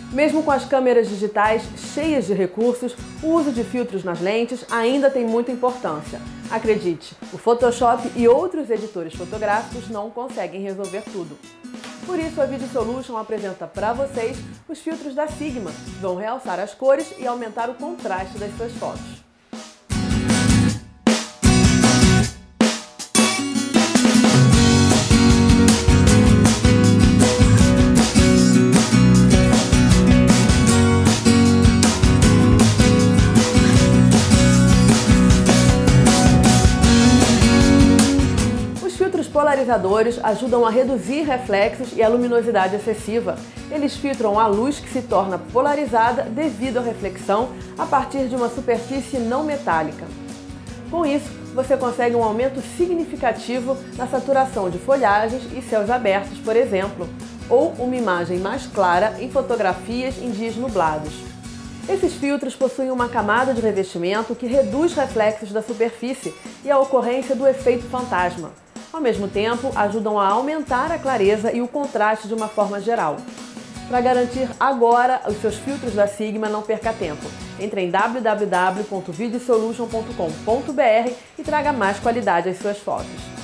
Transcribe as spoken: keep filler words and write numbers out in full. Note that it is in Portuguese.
Mesmo com as câmeras digitais cheias de recursos, o uso de filtros nas lentes ainda tem muita importância. Acredite, o Photoshop e outros editores fotográficos não conseguem resolver tudo. Por isso, a Video Solution apresenta para vocês os filtros da Sigma, que vão realçar as cores e aumentar o contraste das suas fotos. Os polarizadores ajudam a reduzir reflexos e a luminosidade excessiva. Eles filtram a luz que se torna polarizada devido à reflexão a partir de uma superfície não metálica. Com isso, você consegue um aumento significativo na saturação de folhagens e céus abertos, por exemplo, ou uma imagem mais clara em fotografias em dias nublados. Esses filtros possuem uma camada de revestimento que reduz reflexos da superfície e a ocorrência do efeito fantasma. Ao mesmo tempo, ajudam a aumentar a clareza e o contraste de uma forma geral. Para garantir agora os seus filtros da Sigma, não perca tempo. Entre em w w w ponto video solution ponto com ponto b r e traga mais qualidade às suas fotos.